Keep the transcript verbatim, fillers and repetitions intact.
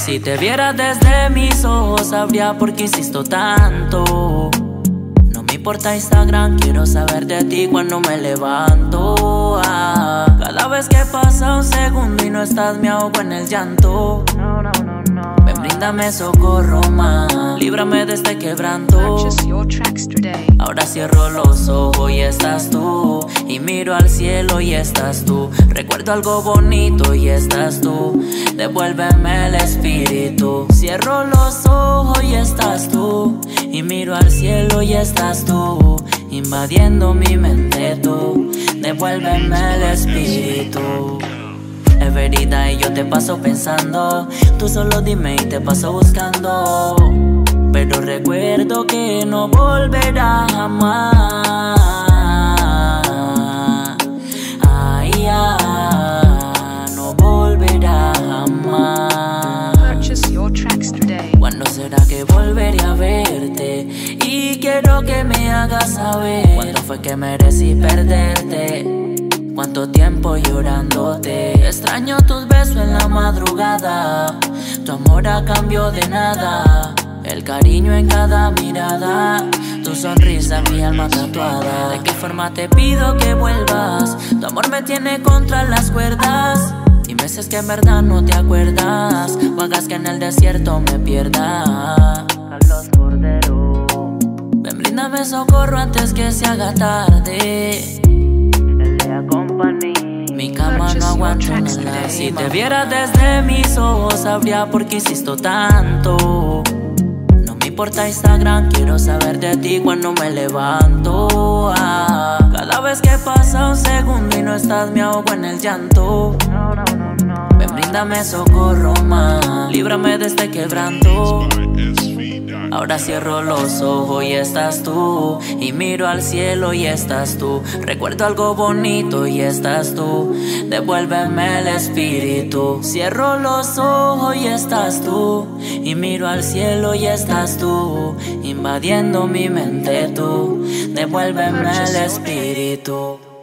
Si te vieras desde mis ojos, sabría por qué insisto tanto. No me importa Instagram, quiero saber de ti cuando me levanto. Ah, cada vez que pasa un segundo y no estás, me ahogo en el llanto. Ven, bríndame socorro más, líbrame de este quebranto. Ahora cierro los ojos y estás tú, y miro al cielo y estás tú. Recuerdo algo bonito y estás tú, devuélveme el espíritu. Cierro los ojos y estás tú, y miro al cielo y estás tú, invadiendo mi mente tú, devuélveme el espíritu. Es verdad y yo te paso pensando, tú solo dime y te paso buscando. Pero recuerdo que no volverá jamás. Ay, ah, no volverá jamás. ¿Cuándo será que volveré a verte? Y quiero que me hagas saber cuándo fue que merecí perderte. Cuánto tiempo llorándote. Extraño tus besos en la madrugada, tu amor a cambio de nada, el cariño en cada mirada, tu sonrisa en mi alma tatuada. ¿De qué forma te pido que vuelvas? Tu amor me tiene contra las cuerdas, y meses que en verdad no te acuerdas, o hagas que en el desierto me pierda. Carlos Cordero. Ven, bríndame socorro antes que se haga tarde. Mi cama no aguanto nada. Si te vieras desde mis ojos, sabría por qué insisto tanto. No me importa Instagram, quiero saber de ti cuando me levanto. Ah, cada vez que pasa un segundo y no estás, me ahogo en el llanto. Ven, bríndame socorro más, líbrame de este quebranto. Ahora cierro los ojos y estás tú, y miro al cielo y estás tú. Recuerdo algo bonito y estás tú, devuélveme el espíritu. Cierro los ojos y estás tú, y miro al cielo y estás tú, invadiendo mi mente tú, devuélveme el espíritu.